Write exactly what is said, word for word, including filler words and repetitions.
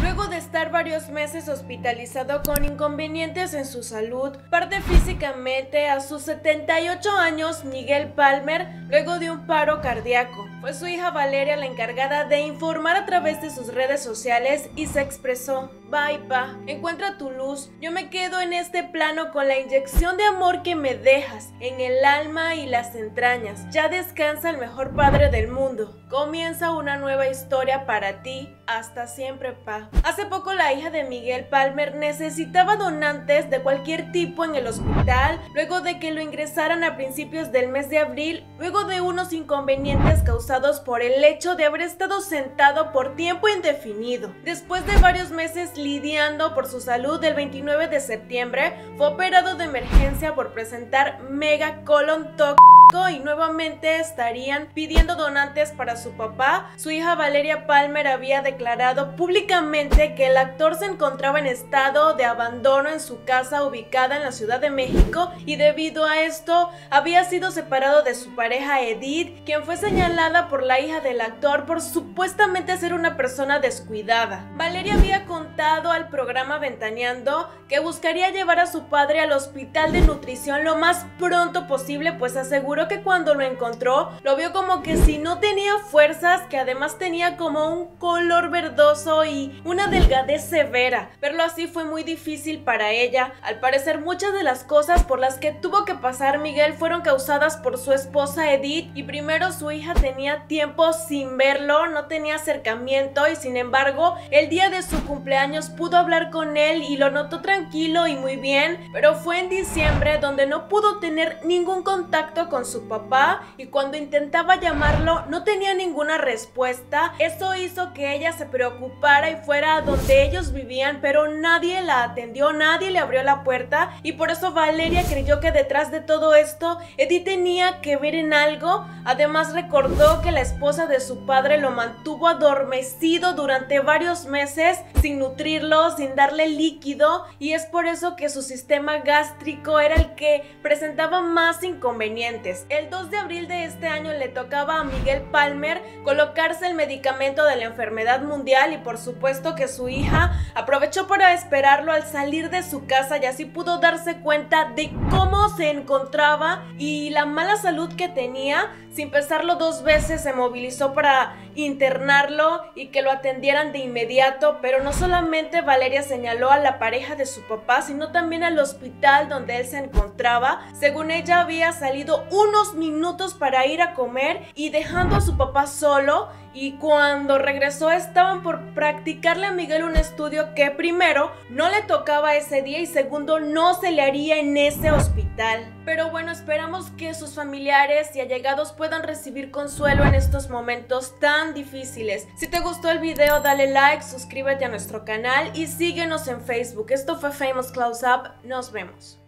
Luego de estar varios meses hospitalizado con inconvenientes en su salud, parte físicamente a sus setenta y ocho años Miguel Palmer luego de un paro cardíaco. Fue su hija Valeria la encargada de informar a través de sus redes sociales y se expresó: "Bye, pa, encuentra tu luz. Yo me quedo en este plano con la inyección de amor que me dejas en el alma y las entrañas. Ya descansa el mejor padre del mundo. Comienza una nueva historia para ti. Hasta siempre, pa". Hace poco la hija de Miguel Palmer necesitaba donantes de cualquier tipo en el hospital, luego de que lo ingresaran a principios del mes de abril, luego de unos inconvenientes causados por el hecho de haber estado sentado por tiempo indefinido. Después de varios meses lidiando por su salud, el veintinueve de septiembre fue operado de emergencia por presentar megacolon tóxico y nuevamente estarían pidiendo donantes para su papá. Su hija Valeria Palmer había declarado públicamente que el actor se encontraba en estado de abandono en su casa ubicada en la Ciudad de México y debido a esto había sido separado de su pareja Edith, quien fue señalada por la hija del actor por supuestamente ser una persona descuidada. Valeria había contado al programa Ventaneando que buscaría llevar a su padre al hospital de nutrición lo más pronto posible, pues aseguró que cuando lo encontró lo vio como que si no tenía fuerzas, que además tenía como un color verdoso y una delgadez severa. Verlo así fue muy difícil para ella. Al parecer muchas de las cosas por las que tuvo que pasar Miguel fueron causadas por su esposa Edith, y primero su hija tenía tiempo sin verlo, no tenía acercamiento, y sin embargo el día de su cumpleaños pudo hablar con él y lo notó tranquilo y muy bien, pero fue en diciembre donde no pudo tener ningún contacto con su papá, y cuando intentaba llamarlo no tenía ninguna respuesta. Eso hizo que ella se preocupara y fuera a donde ellos vivían, pero nadie la atendió, nadie le abrió la puerta, y por eso Valeria creyó que detrás de todo esto Edith tenía que ver en algo. Además recordó que la esposa de su padre lo mantuvo adormecido durante varios meses sin nutrirlo, sin darle líquido, y es por eso que su sistema gástrico era el que presentaba más inconvenientes. El dos de abril de este año le tocaba a Miguel Palmer colocarse el medicamento de la enfermedad mundial, y por supuesto que su hija aprovechó para esperarlo al salir de su casa y así pudo darse cuenta de cómo se encontraba y la mala salud que tenía. Sin pensarlo dos veces se movilizó para internarlo y que lo atendieran de inmediato, pero no solamente Valeria señaló a la pareja de su papá, sino también al hospital donde él se encontraba. Según ella había salido unos minutos para ir a comer y dejando a su papá solo, y cuando regresó estaban por practicarle a Miguel un estudio que primero no le tocaba ese día y segundo no se le haría en ese hospital. Pero bueno, esperamos que sus familiares y allegados puedan recibir consuelo en estos momentos tan difíciles. Si te gustó el video, dale like, suscríbete a nuestro canal y síguenos en Facebook. Esto fue Famous Close Up, nos vemos.